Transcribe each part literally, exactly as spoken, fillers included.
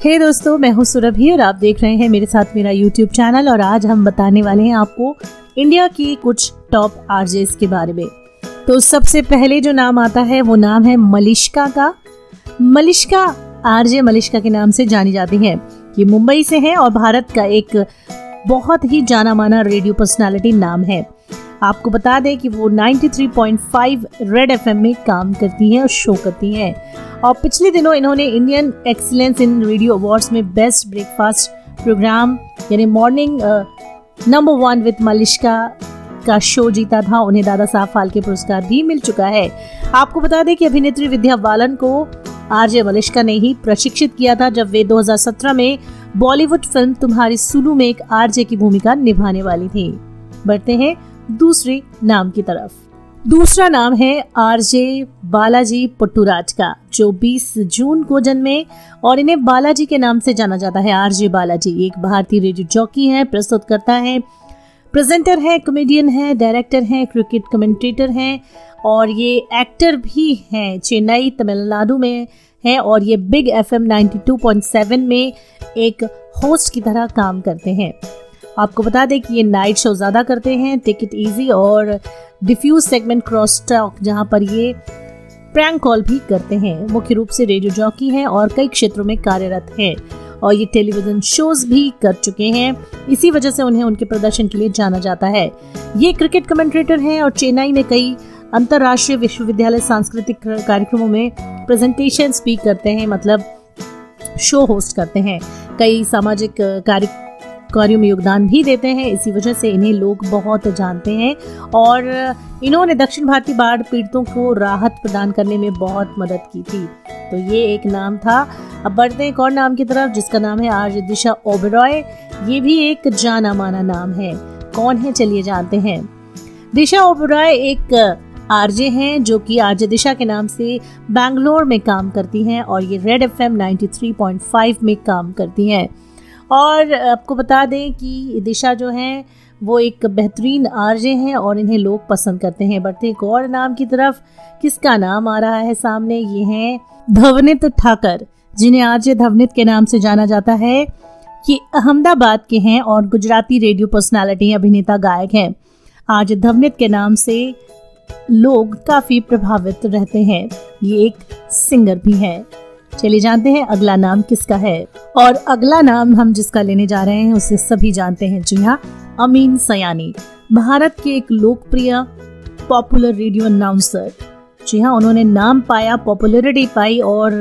हे दोस्तों, मैं हूँ सुरभि और आप देख रहे हैं मेरे साथ मेरा यूट्यूब चैनल। और आज हम बताने वाले हैं आपको इंडिया की कुछ टॉप आरजेस के बारे में। तो सबसे पहले जो नाम आता है वो नाम है मलिष्का का। मलिष्का आरजे मलिष्का के नाम से जानी जाती हैं। ये मुंबई से है और भारत का एक बहुत ही जाना माना रेडियो पर्सनालिटी नाम है। आपको बता दें कि वो तिरानवे पॉइंट पाँच रेड एफएम में काम करती हैं और शो करती हैं। और पिछले दिनों इन्होंने Indian excellence in radio awards में बेस्ट ब्रेकफास्ट प्रोग्राम यानी morning number one with Malishka का शो जीता था। उन्हें दादा साहब फाल्के पुरस्कार भी मिल चुका है। आपको बता दें कि अभिनेत्री विद्या बालन को आरजे मलिष्का ने ही प्रशिक्षित किया था जब वे दो हज़ार सत्रह में बॉलीवुड फिल्म तुम्हारी सुलू में एक आरजे की भूमिका निभाने वाली थी। बढ़ते हैं दूसरे नाम की तरफ। दूसरा नाम है आरजे बालाजी पुट्टूराज का, जो बीस जून को जन्मे और इन्हें बालाजी के नाम से जाना जाता है। आरजे बालाजी एक भारतीय रेडियो जॉकी हैं, प्रस्तुतकर्ता हैं, प्रेजेंटर हैं, कॉमेडियन हैं, डायरेक्टर हैं, क्रिकेट कमेंटेटर हैं और ये एक्टर भी हैं। चेन्नई तमिलनाडु में हैं और ये बिग एफएम बानवे पॉइंट सात में एक होस्ट की तरह काम करते हैं। आपको बता दें कि ये नाइट शो ज़्यादा करते हैं, टेक इट इजी और डिफ्यूज सेगमेंट क्रॉस टॉक, जहां पर ये प्रैंक कॉल भी करते हैं। मुख्य रूप से रेडियो जॉकी हैं और कई क्षेत्रों में कार्यरत हैं और ये टेलीविजन शोज भी कर चुके हैं। इसी वजह से उन्हें उनके प्रदर्शन के लिए जाना जाता है। ये क्रिकेट कमेंटेटर हैं और चेन्नई में कई अंतर्राष्ट्रीय विश्वविद्यालय सांस्कृतिक कार्यक्रमों में प्रेजेंटेशन भी करते हैं, मतलब शो होस्ट करते हैं। कई सामाजिक कार्य कार्यों में योगदान भी देते हैं। इसी वजह से इन्हें लोग बहुत जानते हैं और इन्होंने दक्षिण भारतीय बाढ़ पीड़ितों को राहत प्रदान करने में बहुत मदद की थी। तो ये एक नाम था। अब बढ़ते हैं एक और नाम की तरफ जिसका नाम है आरजे दिशा ओबेरॉय। ये भी एक जाना माना नाम है। कौन है चलिए जानते हैं। दिशा ओबेरॉय एक आरजे हैं जो कि आरजे दिशा के नाम से बैंगलोर में काम करती हैं और ये रेड एफएम तिरानवे पॉइंट पाँच में काम करती हैं। और आपको बता दें कि दिशा जो हैं वो एक बेहतरीन आरजे हैं और इन्हें लोग पसंद करते हैं। बढ़ते एक और नाम की तरफ, किसका नाम आ रहा है सामने, ये हैं धवनित ठाकर, जिन्हें आरजे धवनित के नाम से जाना जाता है। ये अहमदाबाद के हैं और गुजराती रेडियो पर्सनालिटी अभिनेता गायक हैं। आरजे धवनित के नाम से लोग काफी प्रभावित रहते हैं। ये एक सिंगर भी हैं। चलिए जानते हैं अगला नाम किसका है। और अगला नाम हम जिसका लेने जा रहे हैं उसे सभी जानते हैं। जी हाँ, अमीन सयानी, भारत के एक लोकप्रिय पॉपुलर रेडियो अनाउंसर। जी हाँ, उन्होंने नाम पाया, पॉपुलैरिटी पाई और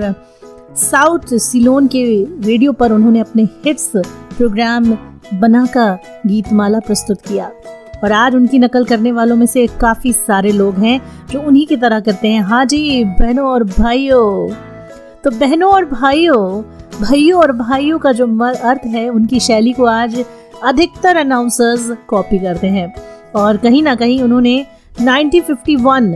साउथ सिलोन के रेडियो पर उन्होंने अपने हिट्स प्रोग्राम बनाकर गीतमाला प्रस्तुत किया। और आज उनकी नकल करने वालों में से काफी सारे लोग हैं जो उन्हीं की तरह करते हैं। हाँ जी बहनों और भाइयों, तो बहनों और भाइयों भाइयों और भाइयों का जो अर्थ है, उनकी शैली को आज अधिकतर अनाउंसर्स कॉपी करते हैं। और कहीं ना कहीं उन्होंने उन्नीस सौ इक्यावन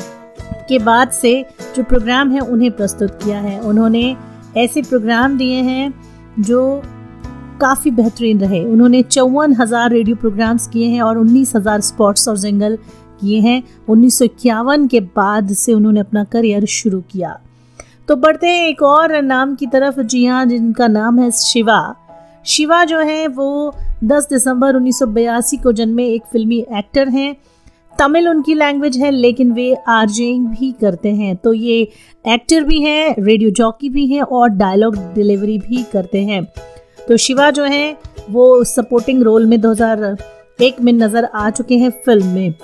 के बाद से जो प्रोग्राम है उन्हें प्रस्तुत किया है। उन्होंने ऐसे प्रोग्राम दिए हैं जो काफ़ी बेहतरीन रहे। उन्होंने चौवन हज़ार रेडियो प्रोग्राम्स किए हैं और उन्नीस हज़ार स्पॉट्स और जिंगल किए हैं। उन्नीस सौ इक्यावन के बाद से उन्होंने अपना करियर शुरू किया। तो बढ़ते हैं एक और नाम की तरफ। जी हाँ, जिनका नाम है शिवा। शिवा जो है वो दस दिसंबर उन्नीस सौ बयासी को जन्मे एक फिल्मी एक्टर हैं। तमिल उनकी लैंग्वेज है लेकिन वे आरजेइंग भी करते हैं। तो ये एक्टर भी हैं, रेडियो जॉकी भी हैं और डायलॉग डिलीवरी भी करते हैं। तो शिवा जो है वो सपोर्टिंग रोल में दो हज़ार एक में नजर आ चुके हैं फिल्म में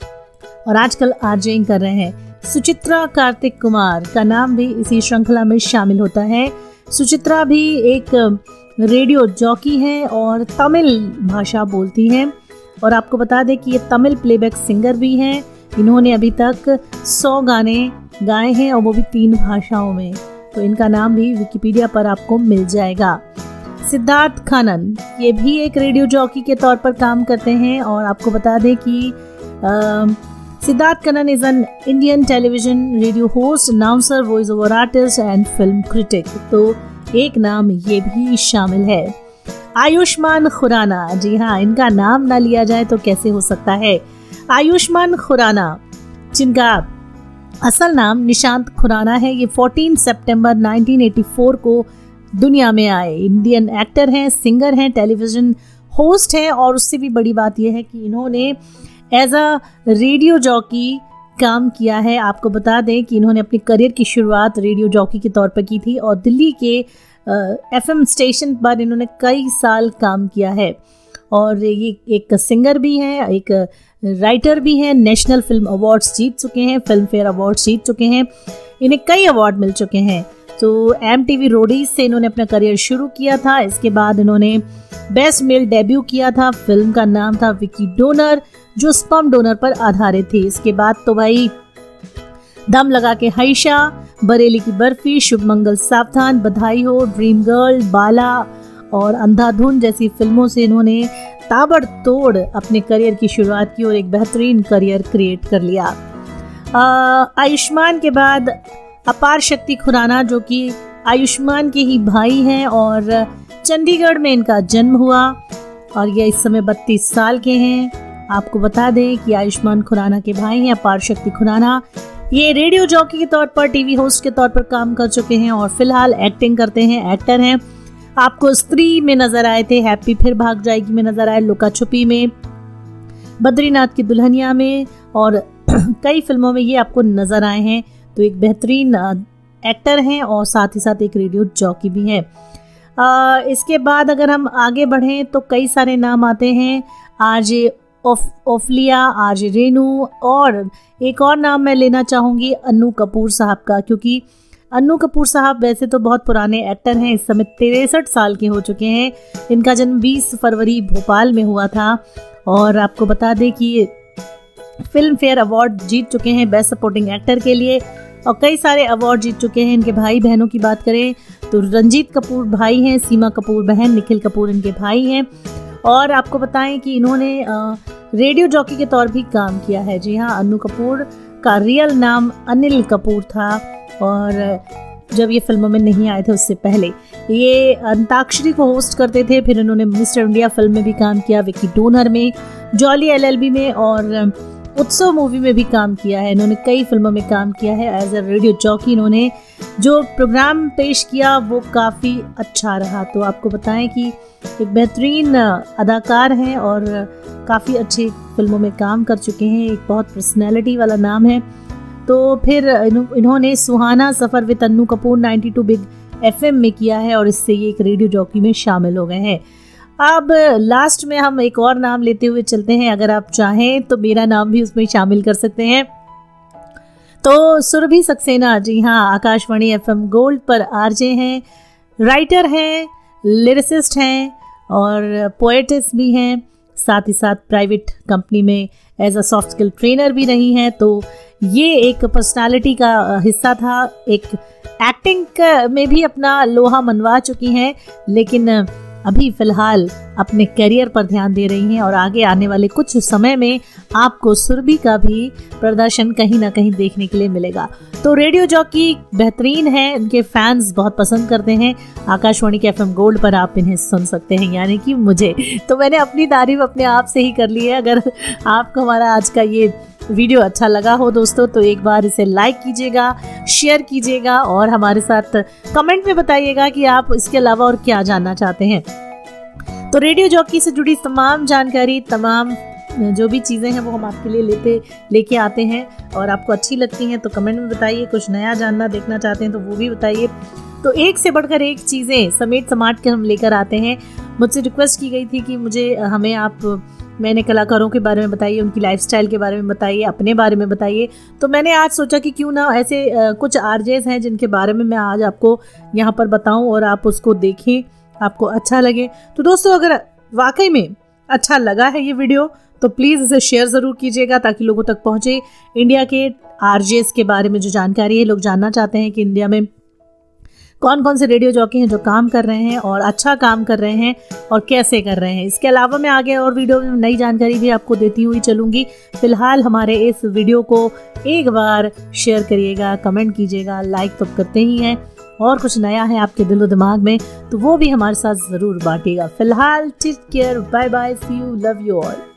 और आजकल आरजेइंग कर रहे हैं। सुचित्रा कार्तिक कुमार का नाम भी इसी श्रृंखला में शामिल होता है। सुचित्रा भी एक रेडियो जॉकी हैं और तमिल भाषा बोलती हैं। और आपको बता दें कि ये तमिल प्लेबैक सिंगर भी हैं। इन्होंने अभी तक सौ गाने गाए हैं और वो भी तीन भाषाओं में। तो इनका नाम भी विकिपीडिया पर आपको मिल जाएगा। सिद्धार्थ खन्ना, ये भी एक रेडियो जॉकी के तौर पर काम करते हैं। और आपको बता दें कि आ, Siddharth Khanna is an Indian television radio host, announcer, voice over artist and film critic. तो एक नाम ये भी शामिल है। आयुष्मान खुराना, जी हाँ, इनका नाम ना लिया जाए तो कैसे हो सकता है। आयुष्मान खुराना, जिनका असल नाम निशांत खुराना है, ये चौदह सितंबर उन्नीस सौ चौरासी को दुनिया में आए। इंडियन एक्टर हैं, सिंगर हैं, टेलीविज़न होस्ट हैं और उससे भी बड़ी बात यह है कि इन्होंने एज अ रेडियो जॉकी काम किया है। आपको बता दें कि इन्होंने अपने करियर की शुरुआत रेडियो जॉकी के तौर पर की थी और दिल्ली के एफएम स्टेशन पर इन्होंने कई साल काम किया है। और ये एक सिंगर भी हैं, एक राइटर भी हैं, नेशनल फिल्म अवार्ड्स जीत चुके हैं, फिल्म फेयर अवार्ड्स जीत चुके हैं, इन्हें कई अवार्ड मिल चुके हैं। तो एम टी वी रोडीज से इन्होंने अपना करियर शुरू किया था। इसके बाद इन्होंने बेस्ट मेल डेब्यू किया था, फिल्म का नाम था विकी डोनर जो स्पर्म डोनर पर आधारित थी। इसके बाद तो भाई दम लगा के हाइशा, बरेली की बर्फी, शुभ मंगल सावधान, बधाई हो, ड्रीम गर्ल, बाला और अंधाधुन जैसी फिल्मों से इन्होंने ताबड़तोड़ अपने करियर की शुरुआत की और एक बेहतरीन करियर क्रिएट कर लिया। आयुष्मान के बाद अपार शक्ति खुराना जो कि आयुष्मान के ही भाई हैं और चंडीगढ़ में इनका जन्म हुआ और ये इस समय बत्तीस साल के हैं। आपको बता दें कि आयुष्मान खुराना के भाई हैं अपार शक्ति खुराना। ये रेडियो जॉकी के तौर पर, टीवी होस्ट के तौर पर काम कर चुके हैं और फिलहाल एक्टिंग करते हैं, एक्टर हैं। आपको स्त्री में नजर आए थे, हैप्पी फिर भाग जाएगी में नजर आए, लुका छुपी में, बद्रीनाथ की दुल्हनिया में और कई फिल्मों में ये आपको नजर आए हैं। तो एक बेहतरीन एक्टर हैं और साथ ही साथ एक रेडियो जॉकी भी हैं। इसके बाद अगर हम आगे बढ़ें तो कई सारे नाम आते हैं, आरजे ओफलिया, आरजे रेनू और एक और नाम मैं लेना चाहूँगी अन्नू कपूर साहब का, क्योंकि अन्नू कपूर साहब वैसे तो बहुत पुराने एक्टर हैं, इस समय तिरसठ साल के हो चुके हैं। इनका जन्म बीस फरवरी भोपाल में हुआ था और आपको बता दें कि फिल्म फेयर अवार्ड जीत चुके हैं बेस्ट सपोर्टिंग एक्टर के लिए और कई सारे अवार्ड जीत चुके हैं। इनके भाई बहनों की बात करें तो रंजीत कपूर भाई हैं, सीमा कपूर बहन, निखिल कपूर इनके भाई हैं। और आपको बताएं कि इन्होंने रेडियो जॉकी के तौर भी काम किया है। जी हाँ, अन्नू कपूर का रियल नाम अनिल कपूर था और जब ये फिल्मों में नहीं आए थे उससे पहले ये अंताक्षरी को होस्ट करते थे। फिर इन्होंने मिस्टर इंडिया फिल्म में भी काम किया, विकी डोनर में, जॉली एलएलबी में और उत्सव मूवी में भी काम किया है। इन्होंने कई फिल्मों में काम किया है एज अ रेडियो जॉकी। इन्होंने जो प्रोग्राम पेश किया वो काफ़ी अच्छा रहा। तो आपको बताएं कि एक बेहतरीन अदाकार हैं और काफ़ी अच्छी फिल्मों में काम कर चुके हैं, एक बहुत पर्सनैलिटी वाला नाम है। तो फिर इन्होंने सुहाना सफ़र विद अन्नू कपूर बानवे बिग एफएम में किया है और इससे ये एक रेडियो जॉकी में शामिल हो गए हैं। अब लास्ट में हम एक और नाम लेते हुए चलते हैं, अगर आप चाहें तो मेरा नाम भी उसमें शामिल कर सकते हैं। तो सुरभि सक्सेना, जी हाँ, आकाशवाणी एफएम गोल्ड पर आरजे हैं, राइटर हैं, लिरिसिस्ट हैं और पोएटिस भी हैं, साथ ही साथ प्राइवेट कंपनी में as a soft skill trainer भी रही हैं। तो ये एक पर्सनालिटी का हिस्सा था, एक एक्टिंग में भी अपना लोहा मनवा चुकी हैं, लेकिन अभी फ़िलहाल अपने करियर पर ध्यान दे रही हैं और आगे आने वाले कुछ समय में आपको सुरभि का भी प्रदर्शन कहीं ना कहीं देखने के लिए मिलेगा। तो रेडियो जॉकी बेहतरीन है, उनके फैंस बहुत पसंद करते हैं। आकाशवाणी के एफएम गोल्ड पर आप इन्हें सुन सकते हैं, यानी कि मुझे। तो मैंने अपनी तारीफ अपने आप से ही कर ली है। अगर आपको हमारा आज का ये वीडियो अच्छा लगा हो दोस्तों तो एक बार इसे लाइक कीजिएगा, शेयर कीजिएगा और हमारे साथ कमेंट में बताइएगा कि आप इसके अलावा और क्या जानना चाहते हैं। तो रेडियो जॉकी से जुड़ी तमाम जानकारी, तमाम जो भी चीज़ें हैं वो हम आपके लिए लेते लेके आते हैं और आपको अच्छी लगती हैं तो कमेंट में बताइए। कुछ नया जानना देखना चाहते हैं तो वो भी बताइए। तो एक से बढ़कर एक चीज़ें समेट समाट के हम लेकर आते हैं। मुझसे रिक्वेस्ट की गई थी कि मुझे हमें आप मैंने कलाकारों के बारे में बताइए, उनकी लाइफस्टाइल के बारे में बताइए, अपने बारे में बताइए। तो मैंने आज सोचा कि क्यों ना ऐसे कुछ आरजेस हैं जिनके बारे में मैं आज आपको यहाँ पर बताऊँ और आप उसको देखें, आपको अच्छा लगे। तो दोस्तों अगर वाकई में अच्छा लगा है ये वीडियो तो प्लीज़ इसे शेयर ज़रूर कीजिएगा ताकि लोगों तक पहुँचे। इंडिया के आरजेस के बारे में जो जानकारी है, लोग जानना चाहते हैं कि इंडिया में कौन कौन से रेडियो जॉकी हैं जो काम कर रहे हैं और अच्छा काम कर रहे हैं और कैसे कर रहे हैं। इसके अलावा मैं आगे और वीडियो में नई जानकारी भी आपको देती हुई चलूँगी। फिलहाल हमारे इस वीडियो को एक बार शेयर करिएगा, कमेंट कीजिएगा, लाइक तो करते ही हैं और कुछ नया है आपके दिलो दिमाग में तो वो भी हमारे साथ ज़रूर बांटिएगा। फिलहाल take care, bye bye, see you, love you all.